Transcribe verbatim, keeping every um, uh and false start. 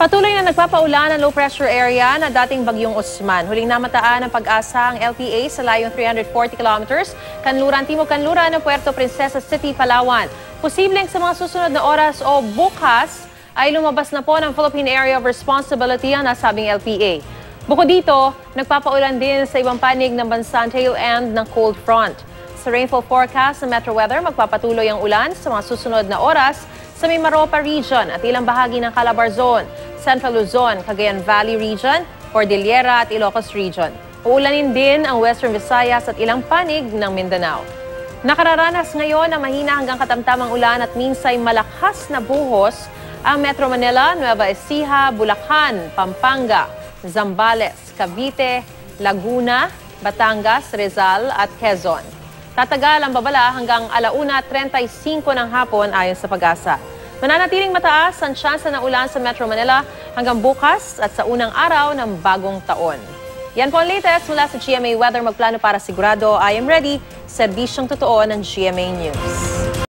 Patuloy na nagpapaulan ang low-pressure area na dating Bagyong Osman. Huling namataan ng pag-asa ang L P A sa layong three hundred forty kilometers, kanluran timog kanluran ng Puerto Princesa City, Palawan. Posibleng sa mga susunod na oras o bukas ay lumabas na po ng Philippine Area of Responsibility ang nasabing L P A. Bukod dito, nagpapaulan din sa ibang panig ng bansa ang tail end ng cold front. Sa rainfall forecast ng Metro Weather, magpapatuloy ang ulan sa mga susunod na oras sa Mimaropa Region at ilang bahagi ng Calabar Zone, Central Luzon, Cagayan Valley Region, Cordillera at Ilocos Region. Uulanin din ang Western Visayas at ilang panig ng Mindanao. Nakararanas ngayon ng mahina hanggang katamtamang ulan at minsay malakas na buhos ang Metro Manila, Nueva Ecija, Bulacan, Pampanga, Zambales, Cavite, Laguna, Batangas, Rizal at Quezon. Tatagal ang babala hanggang alauna trentaisinkwo ng hapon ayon sa pag-asa. Mananatiling mataas ang tsansa ng ulan sa Metro Manila hanggang bukas at sa unang araw ng bagong taon. Yan po ang latest mula sa G M A Weather. Magplano para sigurado. I am ready. Serbisyong totoo ng G M A News.